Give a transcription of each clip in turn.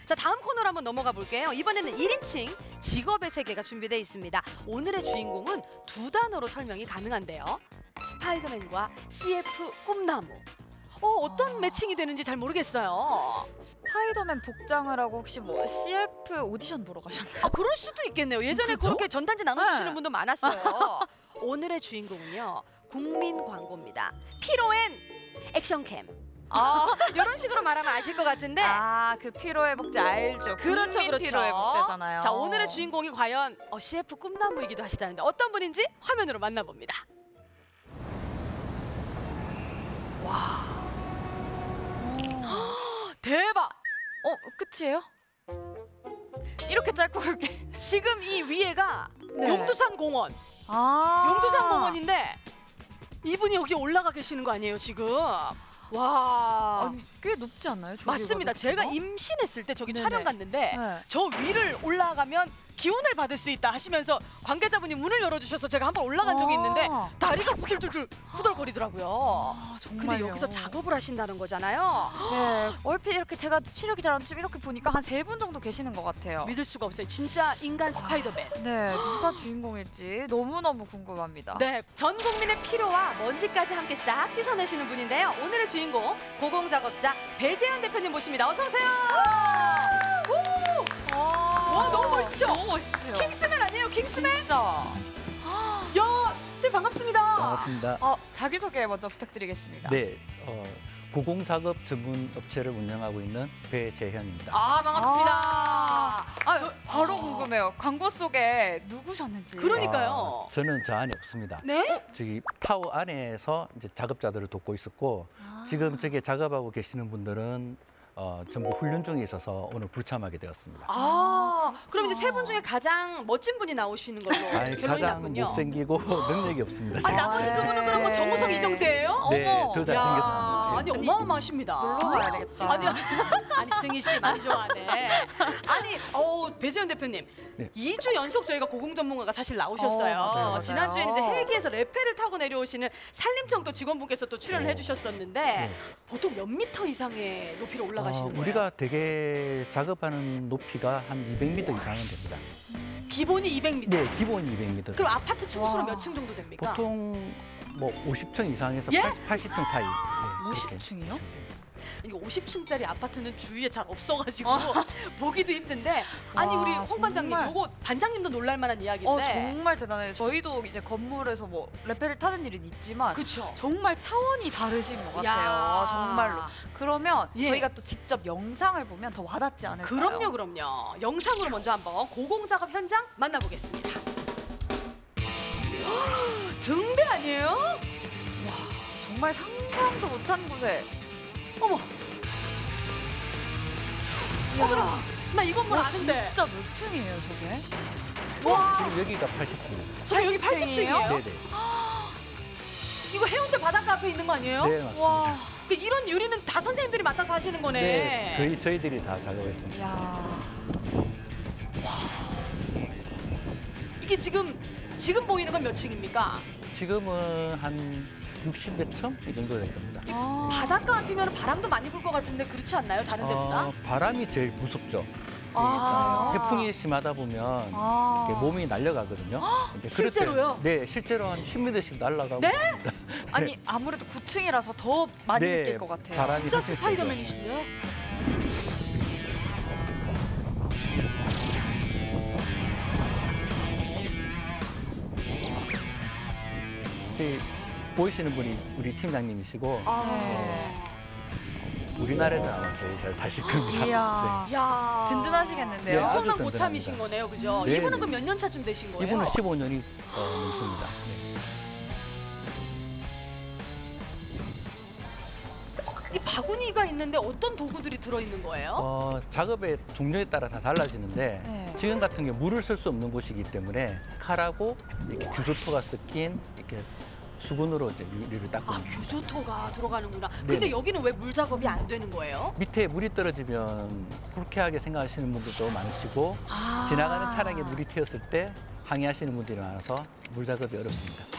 자, 다음 코너로 한번 넘어가 볼게요. 이번에는 1인칭 직업의 세계가 준비되어 있습니다. 오늘의 주인공은 두 단어로 설명이 가능한데요. 스파이더맨과 CF 꿈나무. 어떤 매칭이 되는지 잘 모르겠어요. 스파이더맨 복장을 하고 혹시 뭐 CF 오디션 보러 가셨나요? 그럴 수도 있겠네요. 예전에 그죠? 그렇게 전단지 나눠주시는 네. 분도 많았어요. 오늘의 주인공은요. 국민 광고입니다. 피로앤 액션캠. 이런 식으로 말하면 아실 것 같은데. 그 피로회복제 알죠? 그렇죠, 국민 그렇죠. 피로회복제잖아요. 자, 오늘의 주인공이 과연 CF 꿈나무이기도 하시다는데 어떤 분인지 화면으로 만나봅니다. 와. 대박! 끝이에요? 이렇게 짧고 굵게. 지금 이 위에가 네. 용두산 공원. 용두산 공원인데 이분이 여기 올라가 계시는 거 아니에요, 지금? 와. 아니, 꽤 높지 않나요? 맞습니다. 제가 임신했을 때 저기 촬영 갔는데 네. 저 위를 올라가면 기운을 받을 수 있다 하시면서 관계자분이 문을 열어주셔서 제가 한번 올라간 적이 있는데 다리가 후들후들거리더라고요. 정말요? 근데 여기서 작업을 하신다는 거잖아요. 네. 얼핏 이렇게 제가 시력이 잘 안 좋지만 이렇게 보니까 한 3분 정도 계시는 것 같아요. 믿을 수가 없어요. 진짜 인간 스파이더맨. 네, 누가 주인공일지 너무너무 궁금합니다. 네, 전 국민의 피로와 먼지까지 함께 싹 씻어내시는 분인데요. 오늘의 주인공 고공작업자 배재현 대표님 모십니다. 어서 오세요. 와, 너무 멋있죠? 너무 멋있어요. 킹스맨 아니에요, 킹스맨? 진짜. 야, 선생님 반갑습니다. 반갑습니다. 자기소개 먼저 부탁드리겠습니다. 네, 고공작업 전문 업체를 운영하고 있는 배재현입니다. 반갑습니다. 바로 궁금해요. 광고 속에 누구셨는지. 그러니까요. 저는 저 안에 없습니다. 네? 저기 타워 안에서 이제 작업자들을 돕고 있었고 지금 저기 작업하고 계시는 분들은 전부 훈련 중에 있어서 오늘 불참하게 되었습니다. 그럼 이제 세 분 중에 가장 멋진 분이 나오시는 걸로 결론이 가장 났군요. 못생기고 능력이 없습니다. 나머지 두 분은 그럼 뭐 정우성, 이정재예요? 네, 어머. 더 잘생겼습니다. 아니, 어마어마하십니다. 놀러 가야 되겠다. 아니 승희 씨 많이 좋아하네. 아니, 배재현 대표님, 네. 2주 연속 저희가 고공 전문가가 사실 나오셨어요. 맞아요. 지난주에는 이제 헬기에서 레페를 타고 내려오시는 산림청도 직원분께서 또 출연을 해주셨었는데 보통 몇 미터 이상의 높이로 올라가시는 거예요? 우리가 되게 작업하는 높이가 한 200m 이상은 됩니다. 기본이 200m. 네, 기본 200m. 그럼 아파트 층수로 몇 층 정도 됩니까? 보통 뭐 50층 이상에서 예? 80층 사이. 네, 50층이요? 이거 50층짜리 아파트는 주위에 잘 없어가지고 보기도 힘든데 아니 우리 홍 반장님, 정말. 요거 반장님도 놀랄만한 이야기인데. 정말 대단해요. 저희도 이제 건물에서 뭐 레페를 타는 일은 있지만 그쵸? 정말 차원이 다르신 것 야. 같아요. 정말로. 그러면 예. 저희가 또 직접 영상을 보면 더 와닿지 않을까요? 그럼요. 영상으로 먼저 한번 고공작업 현장 만나보겠습니다. 등대 아니에요? 정말 상상도 못한 곳에. 어머, 어머나, 나 이 건물 아는데. 진짜 몇 층이에요, 저게? 와, 지금 여기가 80층입니다. 저 여기 80층이에요? 네네. 이거 해운대 바닷가 앞에 있는 거 아니에요? 네, 맞습니다. 와. 근데 이런 유리는 다 선생님들이 맡아서 하시는 거네. 네, 거의 저희들이 다 작업했습니다. 야. 이게 지금 보이는 건 몇 층입니까? 지금은 한 60몇 층? 이 정도 될 겁니다. 바닷가 앞이면 바람도 많이 불 것 같은데 그렇지 않나요? 다른 데보다? 바람이 제일 무섭죠. 아. 태풍이 심하다 보면 이렇게 몸이 날아가거든요. 근데 그럴 때- 실제로요? 네, 실제로 한 10m씩 날아가고. 네? 아니 아무래도 9층이라서 더 많이 네, 느낄 것 같아요. 바람이 진짜 훨씬 세죠. 스파이더맨이신데요? 저기 보이시는 분이 우리 팀장님이시고 네. 우리나라에서 아마 제일 잘 타실 겁니다. 이야. 야, 든든하시겠는데요? 네, 아주 엄청난 든든합니다. 고참이신 거네요, 그죠? 네, 이분은 네. 그럼 몇 년 차쯤 되신 거예요? 이분은 15년이 넘습니다. 이 바구니가 있는데 어떤 도구들이 들어있는 거예요? 작업의 종류에 따라 다 달라지는데 네. 지금 같은 경우 물을 쓸 수 없는 곳이기 때문에 칼하고 이렇게 규조토가 섞인 이렇게 수건으로 이제 유리를 닦고 아, 규조토가 들어가는구나. 네. 근데 여기는 왜 물 작업이 안 되는 거예요? 밑에 물이 떨어지면 불쾌하게 생각하시는 분들도 많으시고 지나가는 차량에 물이 튀었을 때 항의하시는 분들이 많아서 물 작업이 어렵습니다.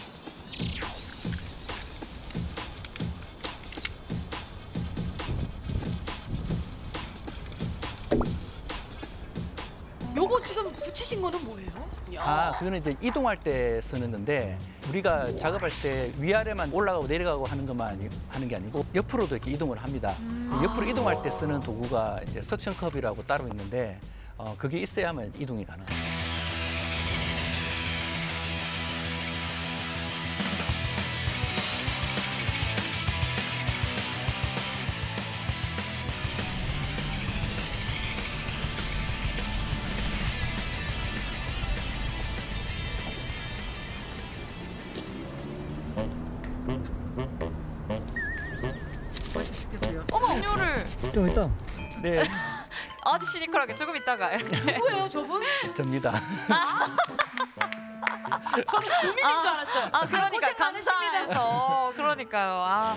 요거 지금 붙이신 거는 뭐예요? 야. 아, 그거는 이제 이동할 때 쓰는 건데 우리가 작업할 때 위아래만 올라가고 내려가고 하는 것만 하는 게 아니고 옆으로도 이렇게 이동을 합니다. 옆으로 이동할 때 쓰는 도구가 이제 석션컵이라고 따로 있는데 그게 있어야만 이동이 가능합니다. 어머, 음료를 좀 있다. 네, 아주 시니컬하게 조금 있다가 이렇게. 누구예요, 저분? 접니다. 저는 주민인 줄 알았어요. 아, 그러니까 고생 많으십니다. 감사해서. 그러니까요. 아.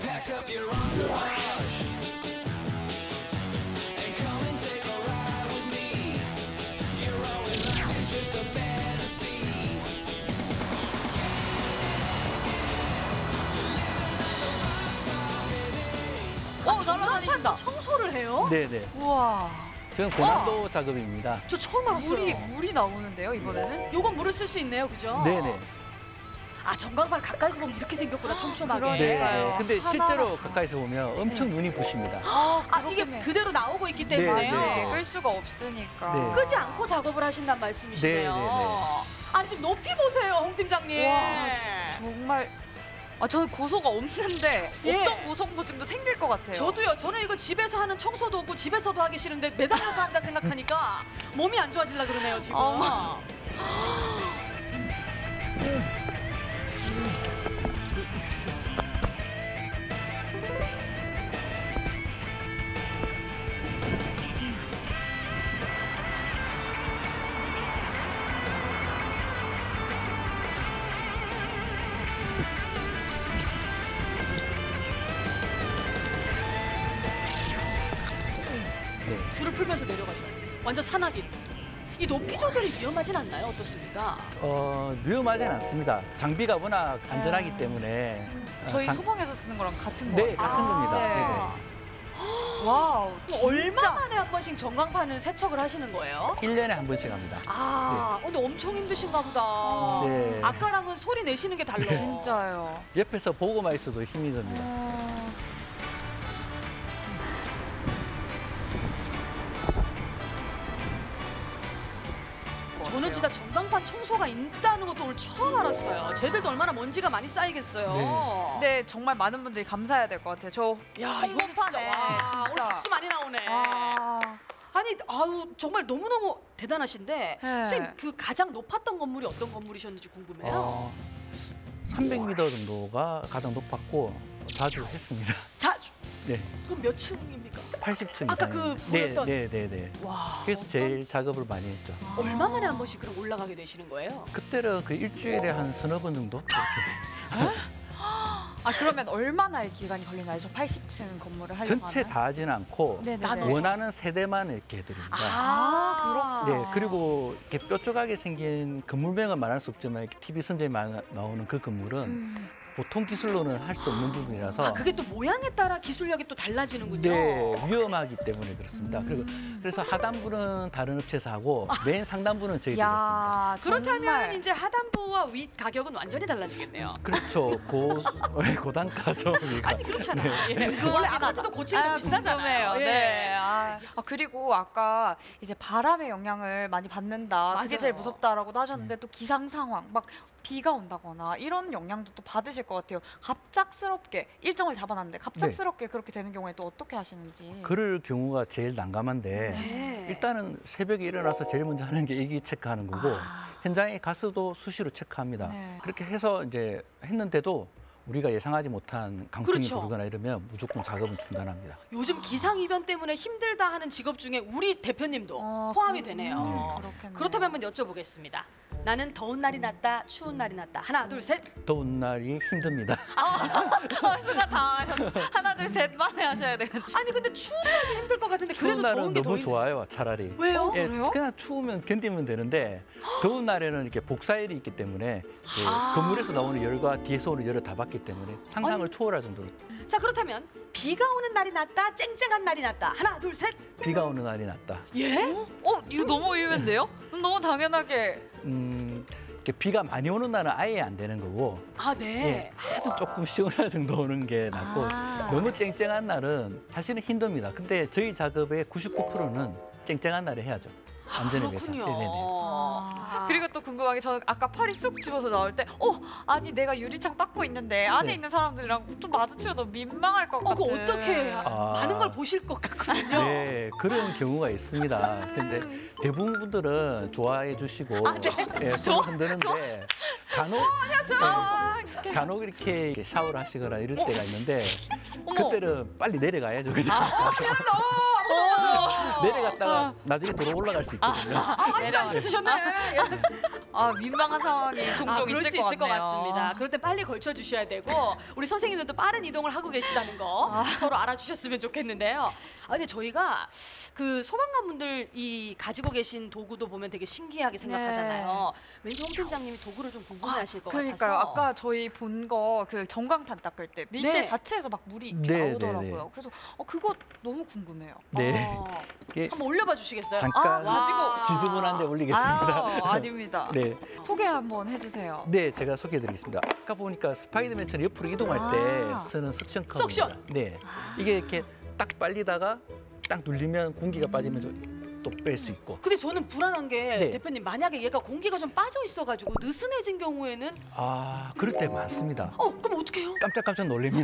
날아다니신다. 청소를 해요? 네네. 우와. 저는 고난도 작업입니다. 저 처음 알았어요. 물이 나오는데요, 이번에는? 요건 물을 쓸 수 있네요, 그죠? 네네. 아, 전광판 가까이서 보면 이렇게 생겼구나, 촘촘하게. 그러니까요. 네. 근데 실제로 하나하나. 가까이서 보면 엄청 눈이 부십니다. 아, 이게 그렇겠네. 그대로 나오고 있기 네, 때문에요. 네. 끌 수가 없으니까. 네. 끄지 않고 작업을 하신단 말씀이시네요. 네, 네, 네. 아니, 좀 높이 보세요, 홍 팀장님. 와, 정말. 아, 저는 고소가 없는데 예. 어떤 고소공포증도 생길 것 같아요. 저도요. 저는 이거 집에서 하는 청소도 없고 집에서도 하기 싫은데 매달려서 한다 생각하니까 몸이 안 좋아지려 그러네요, 지금. 어머. 네. 줄을 풀면서 내려가셔. 완전 산악인. 이 높이 조절이 위험하진 않나요? 어떻습니까? 위험하진 않습니다. 장비가 워낙 안전하기 때문에 저희 소방에서 쓰는 거랑 같은 거 네, 같아요. 같은 겁니다. 네. 와우, 진짜. 얼마 만에 한 번씩 전광판은 세척을 하시는 거예요? 1년에 한 번씩 합니다. 아, 근데 엄청 힘드신가 보다. 네. 아까랑은 소리 내시는 게 달라. 진짜요. 옆에서 보고만 있어도 힘이 듭니다. 저는 진짜 전광판 청소가 있다는 것도 오늘 처음 알았어요. 쟤들도 얼마나 먼지가 많이 쌓이겠어요. 네, 정말 많은 분들이 감사해야 될 것 같아요. 저 야, 이거 진짜 홍보판에 와, 오늘 진짜. 박수 많이 나오네. 아, 아니, 아우 정말 너무너무 대단하신데 선생님 그 가장 높았던 건물이 어떤 건물이셨는지 궁금해요. 300m 정도가 가장 높았고 자주 했습니다. 자, 네, 그럼 몇 층입니까? 80층 아까 이상. 그 보였던- 네. 와, 그래서 제일 작업을 많이 했죠. 얼마 만에 한 번씩 그럼 올라가게 되시는 거예요? 그때는 그 일주일에 한 서너 번 정도 이렇게 아, 그러면 얼마나의 기간이 걸리나요? 저 80층 건물을 하려고 전체 하면? 다 하지는 않고 네네네. 나눠서. 원하는 세대만 이렇게 해드립니다. 아, 그렇구나. 네, 그리고 이렇게 뾰족하게 생긴 건물명은 말할 수 없지만 이렇게 TV 선전에 나오는 그 건물은 보통 기술로는 할 수 없는 부분이라서 아, 그게 또 모양에 따라 기술력이 또 달라지는군요. 네, 위험하기 때문에 그렇습니다. 그래서 하단부는 다른 업체에서 하고 맨 상단부는 저희들이 했습니다. 야, 그렇다면 정말. 이제 하단부와 윗 가격은 완전히 달라지겠네요. 그렇죠. 고단가죠. 우리가. 아니 그렇잖아. 네. 예. 원래 아파트도 고치는 거 비싸잖아요. 궁금해요. 예. 네. 그리고 아까 이제 바람의 영향을 많이 받는다. 그게 맞아요. 제일 무섭다라고도 하셨는데 또 기상 상황 막 비가 온다거나 이런 영향도 또 받으실 것 같아요. 갑작스럽게 일정을 잡아놨는데 갑작스럽게 그렇게 되는 경우에 또 어떻게 하시는지. 그럴 경우가 제일 난감한데 네. 일단은 새벽에 일어나서 제일 먼저 하는 게 일기 체크하는 거고 현장에 가서도 수시로 체크합니다. 네. 그렇게 해서 이제 했는데도 우리가 예상하지 못한 강풍이 그렇죠. 불거나 이러면 무조건 작업은 중단합니다. 요즘 기상 이변 때문에 힘들다 하는 직업 중에 우리 대표님도 포함이 되네요. 그렇겠네요. 그렇다면 한번 여쭤보겠습니다. 나는 더운 날이 낫다, 추운 날이 낫다. 하나, 둘, 셋. 더운 날이 힘듭니다. 순간 당황하셨어. 하나 둘 셋만 하셔야 돼가지고. 아니 근데 추운 날도 힘들 것 같은데 추운 그래도 더운 날은 게 더 너무 힘들. 좋아요, 차라리. 왜요? 예, 그래요? 그냥 추우면 견디면 되는데 더운 날에는 이렇게 복사열이 있기 때문에 이제 건물에서 나오는 열과 뒤에서 오는 열을 다 받기 때문에 상상을 초월할 정도로 자 그렇다면 비가 오는 날이 낫다, 쨍쨍한 날이 낫다. 하나, 둘, 셋. 비가 오는 날이 낫다. 예? 이거 너무 의외인데요? 너무 당연하게. 이렇게 비가 많이 오는 날은 아예 안 되는 거고 아, 네. 아주 조금 시원할 정도 오는 게 낫고 너무 쨍쨍한 날은 사실은 힘듭니다. 근데 저희 작업의 99%는 쨍쨍한 날에 해야죠. 안전을 위해서. 그렇군요. 네네네. 그리고 또 궁금한 게 저는 아까 팔이 쑥 집어서 나올 때 아니 내가 유리창 닦고 있는데 안에 네. 있는 사람들이랑 좀 마주치면 너무 민망할 것 같은. 그거 어떻게 많은 걸 보실 것 같거든요. 네, 그런 경우가 있습니다. 근데 대부분 분들은 좋아해 주시고 예, 손을 흔드는데 간혹 이렇게 샤워를 하시거나 이럴 때가 있는데 그때는 빨리 내려가야죠. 그냥. 내려갔다가 나중에 돌아 올라갈 수 있거든요. 아직도 안 씻으셨네. 민망한 상황이 종종 그럴 있을 수 것 있을 것 같네요. 같습니다. 그럴 때 빨리 걸쳐 주셔야 되고 우리 선생님들도 빠른 이동을 하고 계시다는 거 서로 알아주셨으면 좋겠는데요. 근데 저희가 그 소방관분들 이 가지고 계신 도구도 보면 되게 신기하게 생각하잖아요. 왠지 홍 팀장님이 도구를 좀 궁금해하실 것 그러니까요. 같아서. 아까 저희 본 거 그 전광판 닦을 때 밀대 네. 자체에서 막 물이 이렇게 네, 나오더라고요. 네, 네. 그래서 그거 너무 궁금해요. 네. 이게 한번 올려봐 주시겠어요? 잠깐 와. 지저분한데 올리겠습니다. 아닙니다. 네. 소개 한번 해주세요. 네, 제가 소개해드리겠습니다. 아까 보니까 스파이더맨처럼 옆으로 이동할 때 쓰는 석션 컵입니다. 석션! 네, 이게 이렇게 딱 빨리다가 딱 눌리면 공기가 빠지면서 또 뺄 수 있고. 근데 저는 불안한 게 네. 대표님 만약에 얘가 공기가 좀 빠져 있어가지고 느슨해진 경우에는 그럴 때 많습니다. 그럼 어떡해요? 깜짝깜짝 놀랍니다.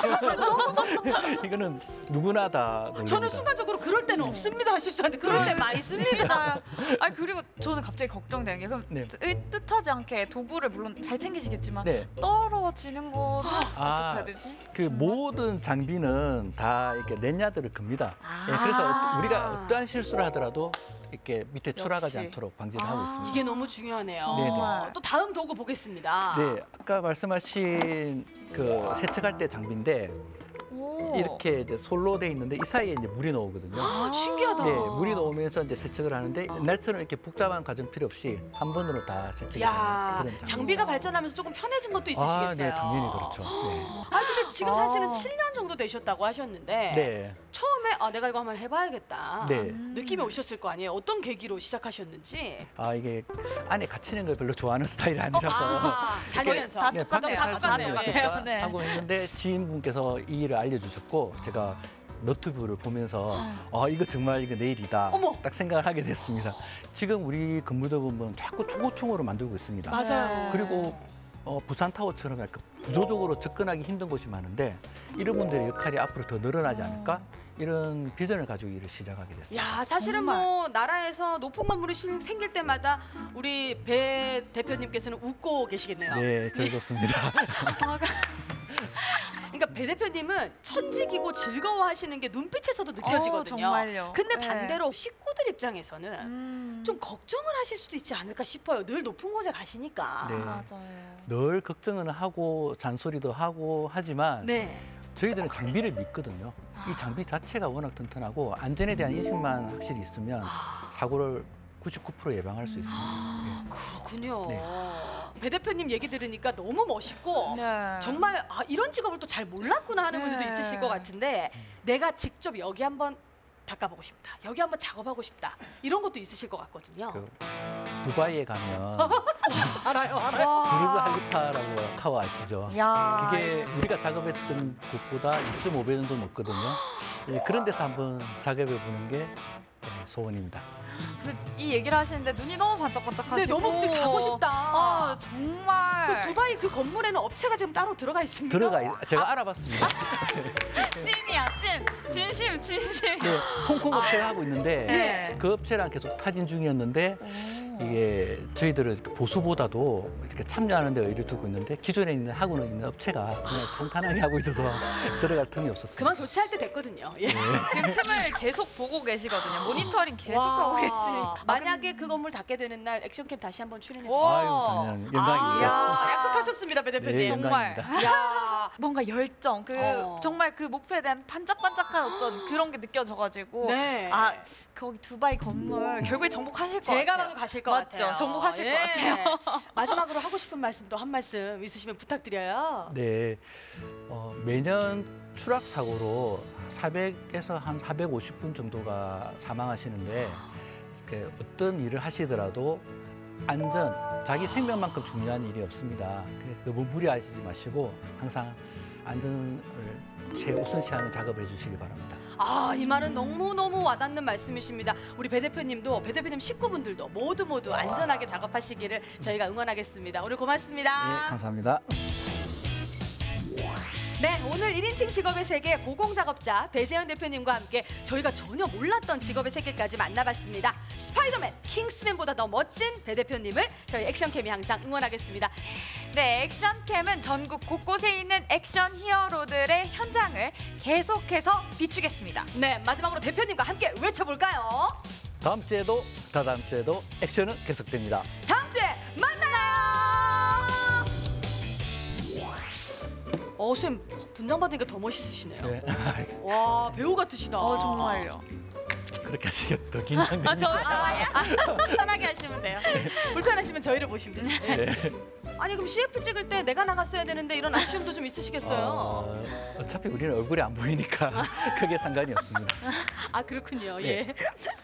이거는 누구나 다 놀랍니다. 저는 순간적으로 그럴 때는 없습니다 하실 줄 알았는데 그럴 때 많이 씁니다. 그리고 저는 갑자기 걱정되는 게 그럼 네. 뜻하지 않게 도구를 물론 잘 챙기시겠지만 네. 떨어지는 거는 어떻게 아, 해야 되지? 그 모든 장비는 다 이렇게 렌야드를 큽니다. 예, 그래서 우리가 어떠한 실수를 하더라도 이렇게 밑에 추락하지 역시. 않도록 방지를 하고 있습니다. 이게 너무 중요하네요. 네네. 또 다음 도구 보겠습니다. 네, 아까 말씀하신 그 세척할 때 장비인데 이렇게 이제 솔로 돼 있는데 이 사이에 이제 물이 나오거든요. 신기하다. 네, 물이 나오면서 이제 세척을 하는데 옛날처럼 이렇게 복잡한 과정 필요 없이 한 번으로 다 세척이 되는 야, 그런 장비. 장비가 발전하면서 조금 편해진 것도 있으시겠어요? 네, 당연히 그렇죠. 네. 근데 지금 사실은 7년 정도 되셨다고 하셨는데 네. 처음에 내가 이거 한번 해봐야겠다. 네. 느낌이 오셨을 거 아니에요? 어떤 계기로 시작하셨는지. 이게 안에 갇히는 걸 별로 좋아하는 스타일이 아니라서 다니면서. 네, 밖에 다 살 똑같네요. 수는 네. 있을까 네. 하고 했는데 지인분께서 이 일을 알려주셨고 제가 너튜브를 보면서 이거 정말 이거 내 일이다 어머. 딱 생각을 하게 됐습니다. 지금 우리 건물들 보면 자꾸 초고층으로 만들고 있습니다. 맞아요. 그리고 부산타워처럼 약간 구조적으로 접근하기 힘든 곳이 많은데 이런 분들의 역할이 앞으로 더 늘어나지 않을까? 이런 비전을 가지고 일을 시작하게 됐습니다. 야, 사실은 정말. 뭐 나라에서 높은 건물이 생길 때마다 우리 배 대표님께서는 웃고 계시겠네요. 네, 즐겁습니다. 그러니까 배 대표님은 천직이고 즐거워하시는 게 눈빛에서도 느껴지거든요. 정말요. 근데 네. 반대로 식구들 입장에서는 좀 걱정을 하실 수도 있지 않을까 싶어요. 늘 높은 곳에 가시니까. 네. 맞아요. 늘 걱정은 하고 잔소리도 하고 하지만 네. 저희들은 장비를 믿거든요. 이 장비 자체가 워낙 튼튼하고 안전에 대한 인식만 확실히 있으면 사고를 99% 예방할 수 있습니다. 그렇군요. 네. 배 대표님 얘기 들으니까 너무 멋있고 네. 정말 이런 직업을 또 잘 몰랐구나 하는 분들도 네. 있으실 것 같은데 내가 직접 여기 한번 닦아보고 싶다. 여기 한번 작업하고 싶다. 이런 것도 있으실 것 같거든요. 그 두바이에 가면 알아요. 부르즈 할리파라고 타워 아시죠? 야. 그게 우리가 작업했던 곳보다 2.5배 정도 높거든요. 예, 그런 데서 한번 작업해 보는 게 소원입니다. 근데 이 얘기를 하시는데 눈이 너무 반짝반짝하시고. 네, 너무 지금 가고 싶다. 정말. 그 두바이 그 건물에는 업체가 지금 따로 들어가 있습니다. 제가 알아봤습니다. 찐이야, 찐. 진심, 진심. 네, 홍콩 업체가 하고 있는데 네. 그 업체랑 계속 타진 중이었는데 이게 저희들은 보수보다도 이렇게 참여하는 데 의의를 두고 있는데 기존에 있는 하고 있는 업체가 그냥 탄탄하게 하고 있어서 들어갈 틈이 없었어요. 그만 교체할 때 됐거든요. 예. 지금 틈을 계속 보고 계시거든요. 모니터링 계속 와. 하고 계시. 만약에 그 건물 닫게 되는 날 액션캠 다시 한번 출연해 오. 주세요. 아유, 당연 영광입니다. 야, 약속하셨습니다, 배 대표님. 네, 정말. 영광입니다. 야, 뭔가 열정, 정말 그 목표에 대한 반짝반짝한 어떤 그런 게 느껴져가지고 네. 거기 두바이 건물 결국에 정복하실 것 제가 같아요. 봐도 가실 것 맞죠? 같아요. 정복하실 것 같아요. 마지막으로 하고 싶은 말씀도 한 말씀 있으시면 부탁드려요. 네, 매년 추락 사고로 400에서 한 450분 정도가 사망하시는데 이렇게 어떤 일을 하시더라도 안전, 자기 생명만큼 중요한 일이 없습니다. 그래서 너무 무리하시지 마시고 항상 안전을 최우선시하는 작업을 해주시기 바랍니다. 아, 이 말은 너무너무 와닿는 말씀이십니다. 우리 배 대표님도, 배 대표님 식구분들도 모두 안전하게 작업하시기를 저희가 응원하겠습니다. 오늘 고맙습니다. 예, 감사합니다. 네, 오늘 1인칭 직업의 세계 고공작업자 배재현 대표님과 함께 저희가 전혀 몰랐던 직업의 세계까지 만나봤습니다. 스파이더맨, 킹스맨보다 더 멋진 배 대표님을 저희 액션캠이 항상 응원하겠습니다. 네, 액션캠은 전국 곳곳에 있는 액션 히어로들의 현장을 계속해서 비추겠습니다. 네, 마지막으로 대표님과 함께 외쳐볼까요? 다음 주에도 다다음 주에도 액션은 계속됩니다. 다음 주에 만나요! 쌤, 분장 받으니까 더 멋있으시네요. 네. 와, 배우 같으시다. 정말요. 그렇게 하시겠다. 더 긴장됩니다. 편하게 하시면 돼요. 불편하시면 저희를 보시면 돼요. 네. 아니, 그럼 CF 찍을 때 내가 나갔어야 되는데 이런 아쉬움도 좀 있으시겠어요? 어차피 우리는 얼굴이 안 보이니까 크게 상관이 없습니다. 아, 그렇군요. 네. 예.